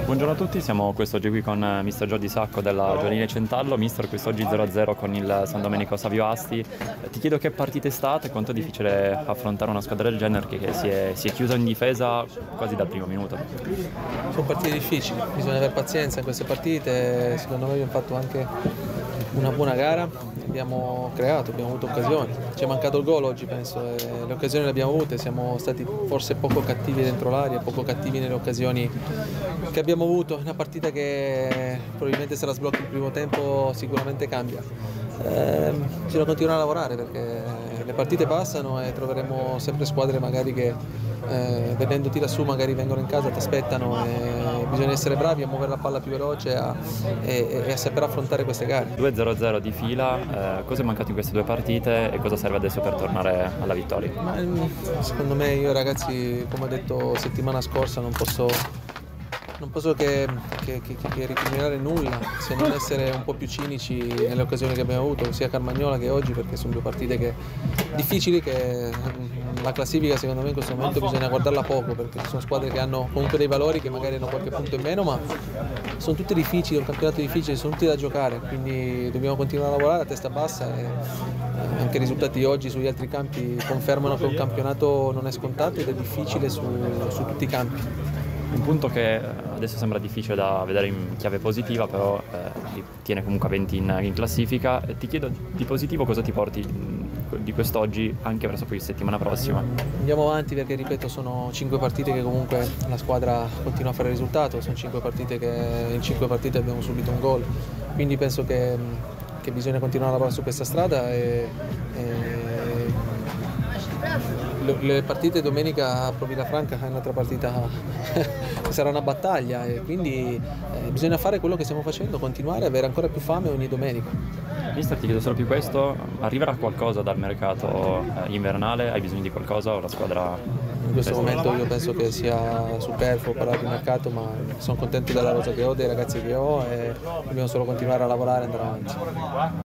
Buongiorno a tutti, siamo quest'oggi qui con Mister Gio Di Sacco della Giovanile Centallo. Mister, quest'oggi 0-0 con il San Domenico Savio Asti. Ti chiedo che partita è stata e quanto è difficile affrontare una squadra del genere che si è chiusa in difesa quasi dal primo minuto. Sono partite difficili, bisogna avere pazienza in queste partite. Secondo me abbiamo fatto anche una buona gara, abbiamo creato, abbiamo avuto occasioni. Ci è mancato il gol oggi, penso, e le occasioni le abbiamo avute. Siamo stati forse poco cattivi dentro l'area, poco cattivi nelle occasioni che abbiamo avuto. È una partita che probabilmente se la sblocchi il primo tempo sicuramente cambia. Bisogna continuare a lavorare perché le partite passano e troveremo sempre squadre magari che vedendoti lassù magari vengono in casa, ti aspettano, e bisogna essere bravi a muovere la palla più veloce e a saper affrontare queste gare. 2-0-0 di fila, cosa è mancato in queste due partite e cosa serve adesso per tornare alla vittoria? Secondo me io ragazzi, come ho detto settimana scorsa, non posso che recriminare nulla, se non essere un po' più cinici nelle occasioni che abbiamo avuto, sia a Carmagnola che oggi, perché sono due partite difficili, che la classifica secondo me in questo momento bisogna guardarla poco, perché sono squadre che hanno comunque dei valori che magari hanno qualche punto in meno, ma sono tutte difficili, è un campionato difficile, sono tutti da giocare, quindi dobbiamo continuare a lavorare a testa bassa e anche i risultati di oggi sugli altri campi confermano che un campionato non è scontato ed è difficile su tutti i campi. Un punto che adesso sembra difficile da vedere in chiave positiva, però li tiene comunque a 20 in classifica. Ti chiedo di positivo cosa ti porti di quest'oggi anche verso poi settimana prossima? Andiamo avanti perché, ripeto, sono 5 partite che comunque la squadra continua a fare risultato, sono 5 partite che in 5 partite abbiamo subito un gol, quindi penso che bisogna continuare a lavorare su questa strada le partite domenica a Pro Villafranca è un'altra partita che sarà una battaglia, e quindi bisogna fare quello che stiamo facendo, continuare a avere ancora più fame ogni domenica. Mister, ti chiedo solo più questo, arriverà qualcosa dal mercato invernale? Hai bisogno di qualcosa o la squadra? In questo momento io penso che sia superfluo parlare di mercato, ma sono contento della rosa che ho, dei ragazzi che ho, e dobbiamo solo continuare a lavorare e andare avanti.